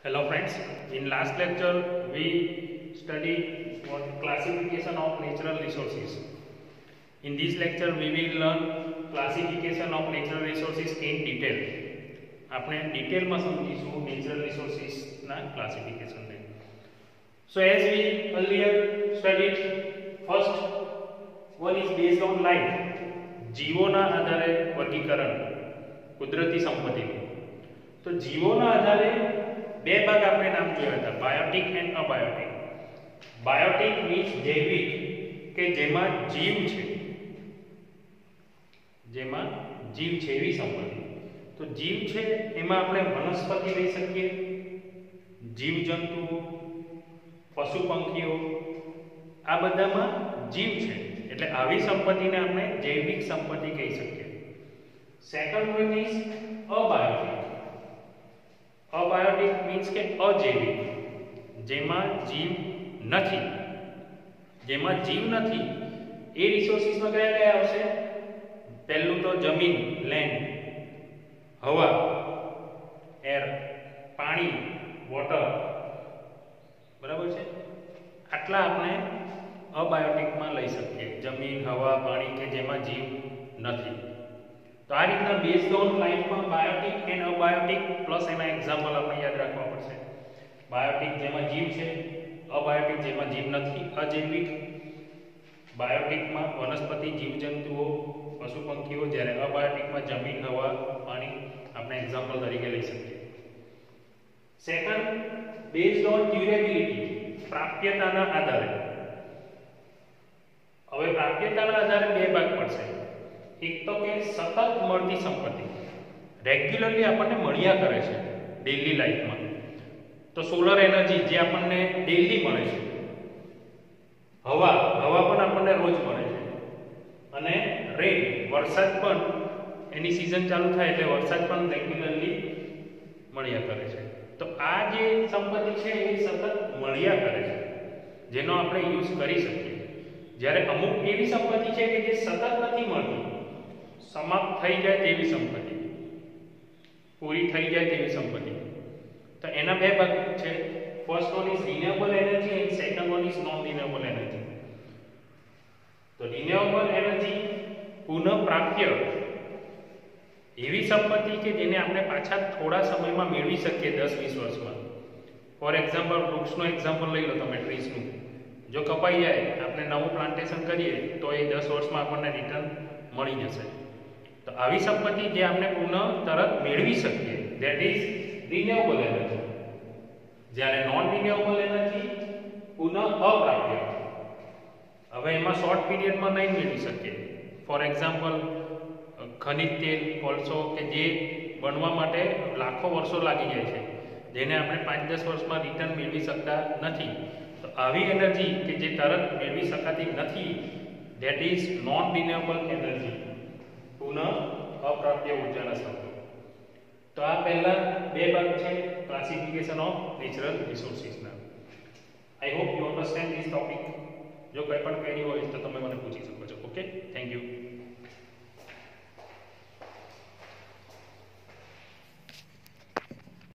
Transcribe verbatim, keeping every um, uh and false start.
Hello friends, in last lecture we studied what classification of natural resources. In this lecture we will learn classification of natural resources in detail. આપણે ડિટેલમાં સમજીશું natural resources ના classification ને. So as we earlier studied, first one is based on life. જીવોના આધારે વર્ગીકરણ કુદરતી સંપત્તિનું. તો જીવોના આધારે બે ભાગ આપણે નામ જોયા હતા, biotic and abiotic. Biotic means જૈવિક, કે જેમાં જીવ છે, જેમાં જીવ છે એવી સંપત્તિ. તો જીવ છે એમાં આપણે વનસ્પતિ લઈ શકીએ, જીવજંતુઓ, પશુ પંખીઓ, આ બધામાં જીવ છે એટલે આવી સંપત્તિને આપણે જૈવિક સંપત્તિ કહી શકીએ. Second one is abiotic. Abiotic means કે અજૈવિક, જેમાં જીવ નથી. જેમાં જીવ નથી એ રિસોર્સિસમાં કયા કયા આવશે? પહેલું તો જમીન, લેન્ડ, હવા, એર, પાણી, વોટર, બરાબર છે. આટલા આપણે અબાયોટિકમાં લઈ શકીએ, જમીન, હવા, પાણી, કે જેમાં જીવ નથી. તો આ રીતના બેઝડ ઓન લાઈફમાં બાયોટિક એન્ડ અબાયોટિક પ્લસ એના એક્ઝામ્પલ આપણે યાદ રાખવા પડશે. બાયોટિક જેમાં જીવ છે, અબાયોટિક જેમાં જીવ નથી, અજૈવિક. બાયોટિકમાં વનસ્પતિ, જીવજંતુઓ, પશુ પંખીઓ, જ્યારે અબાયોટિકમાં જમીન, હવા, પાણી આપણે એક્ઝામ્પલ તરીકે લઈ શકીએ. સેકન્ડ, બેઝડ ઓન ડ્યુરેબિલિટી, પ્રાપ્યતાના આધારે. હવે પ્રાપ્યતાના આધારે બે ભાગ પડશે. એક તો કે સતત મળતી સંપત્તિ, રેગ્યુલરલી આપણને મળ્યા કરે છે ડેઈલી લાઈફમાં. તો સોલર એનર્જી જે આપણને ડેઈલી મળે છે, હવા હવા પણ આપણને રોજ મળે છે, અને રેન, વરસાદ પણ એની સિઝન ચાલુ થાય એટલે વરસાદ પણ રેગ્યુલરલી મળ્યા કરે છે. તો આ જે સંપત્તિ છે એ સતત મળ્યા કરે છે, જેનો આપણે યુઝ કરી શકીએ. જ્યારે અમુક એવી સંપત્તિ છે કે જે સતત નથી મળતી, સમાપ્ત થઈ જાય તેવી સંપત્તિ, પૂરી થઈ જાય તેવી સંપત્તિ. તો એના બે ભાગ છે. First one is renewable energy and second one is non renewable energy. તો રિન્યુએબલ એનર્જી પુનઃપ્રાપ્ય એવી સંપત્તિ કે જેને આપણે પાછા થોડા સમયમાં મેળવી શકીએ, દસ વીસ વર્ષમાં. ફોર એક્ઝામ્પલ, વૃક્ષનું એક્ઝામ્પલ લઈ લો તમે, ટ્રીઝનું. જો કપાઈ જાય, આપણે નવું પ્લાન્ટેશન કરીએ તો એ દસ વર્ષમાં આપણને રિટર્ન મળી જશે. તો આવી સંપત્તિ જે આપણે પુનઃ તરત મેળવી શકીએ, ધેટ ઇઝ રિન્યુએબલ એનર્જી. જ્યારે નોન રિન્યુએબલ એનર્જી પુનઃ અપ્રાપ્ય. હવે એમાં શોર્ટ પીરિયડમાં નહીં મેળવી શકીએ. ફોર એક્ઝામ્પલ, ખનિજ તેલ, કોલસો, કે જે બનવા માટે લાખો વર્ષો લાગી જાય છે, જેને આપણે પાંચ દસ વર્ષમાં રિટર્ન મેળવી શકતા નથી. તો આવી એનર્જી કે જે તરત મેળવી શકાતી નથી, that is non renewable energy, પુનઃ અપ્રાપ્ય ઉર્જાના શબ્દો. તો આ પહેલા બે ભાગ છે ક્લાસિફિકેશન ઓફ નેચરલ રિસોર્સિસના. I hope you understand this topic. જો કંઈ પણ ક્વેરી હોય તો તમે મને પૂછી શકો છો. Okay, thank you.